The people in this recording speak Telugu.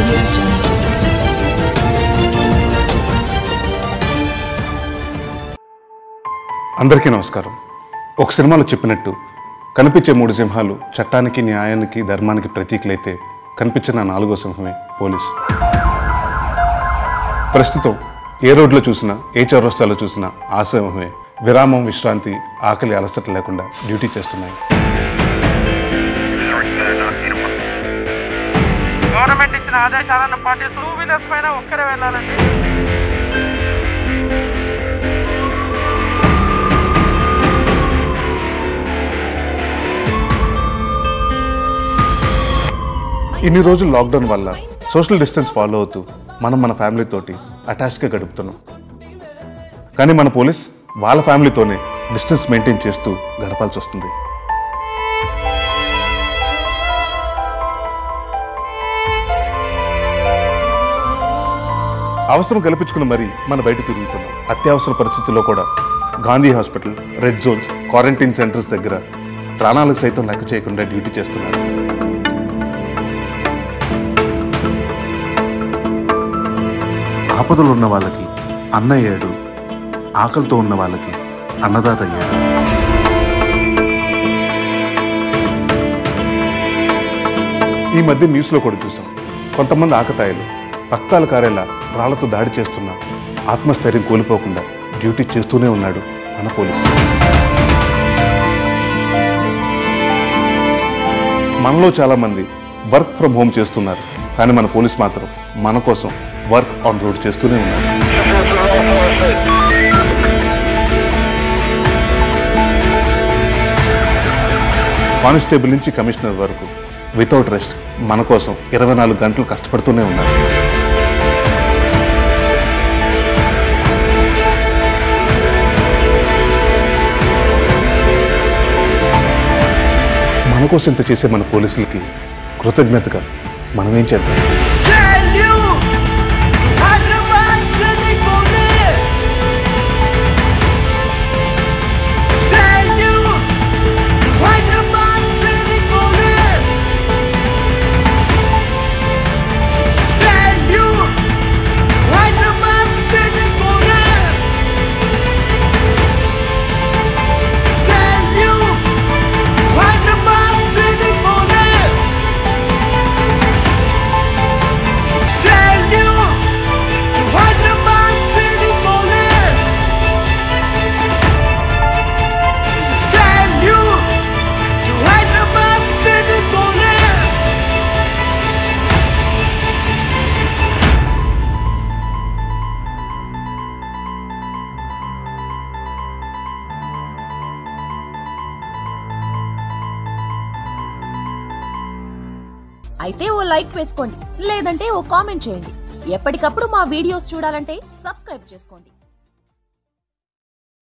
అందరికీ నమస్కారం. ఒక సినిమాలో చెప్పినట్టు కనిపించే 3 సింహాలు చట్టానికి, న్యాయానికి, ధర్మానికి ప్రతీకలైతే కనిపించిన 4వ సింహమే పోలీసు. ప్రస్తుతం ఏ రోడ్లో చూసినా, ఏ చౌరస్తాలో చూసినా ఆ సింహమే విరామం, విశ్రాంతి, ఆకలి, అలసట లేకుండా డ్యూటీ చేస్తున్నాయి. గవర్నమెంట్ ఇచ్చిన ఆదేశాలను పాటిస్తూ 2 వీలర్స్ పైన ఒక్కరే వెళ్ళాలండి. ఇన్ని రోజులు లాక్డౌన్ వల్ల సోషల్ డిస్టెన్స్ ఫాలో అవుతూ మనం మన ఫ్యామిలీతోటి అటాచ్డ్గా గడుపుతున్నాం. కానీ మన పోలీస్ వాళ్ళ ఫ్యామిలీతోనే డిస్టెన్స్ మెయింటైన్ చేస్తూ గడపాల్సి వస్తుంది. అవసరం కల్పించుకుని మరీ మన బయట తిరుగుతున్నాం. అత్యవసర పరిస్థితుల్లో కూడా Gandhi hospital, red zones, quarantine centres దగ్గర ప్రాణాలకు సైతం లెక్క చేయకుండా డ్యూటీ చేస్తున్నారు. ఆపదలు ఉన్న వాళ్ళకి అన్న అయ్యాడు, ఆకలితో ఉన్న వాళ్ళకి అన్నదాత అయ్యాడు. ఈ మధ్య న్యూస్లో కూడా చూసాం, కొంతమంది ఆకతాయిలు రక్తాలు కారేలా రాళ్లతో దాడి చేస్తున్నా ఆత్మస్థైర్యం కోల్పోకుండా డ్యూటీ చేస్తూనే ఉన్నాడు మన పోలీసు. మనలో చాలామంది వర్క్ ఫ్రమ్ హోమ్ చేస్తున్నారు, కానీ మన పోలీస్ మాత్రం మన కోసం వర్క్ ఆన్ రోడ్ చేస్తూనే ఉన్నారు. కానిస్టేబుల్ నుంచి కమిషనర్ వరకు వితౌట్ రెస్ట్ మన కోసం 24 గంటలు కష్టపడుతూనే ఉన్నారు. మన కోసం ఇంత చేసే మన పోలీసులకి కృతజ్ఞతగా మనం ఏం చేద్దాం? అయితే ఓ లైక్ వేసుకోండి, లేదంటే ఓ కామెంట్ చేయండి. ఎప్పటికప్పుడు మా వీడియోస్ చూడాలంటే సబ్స్క్రైబ్ చేసుకోండి.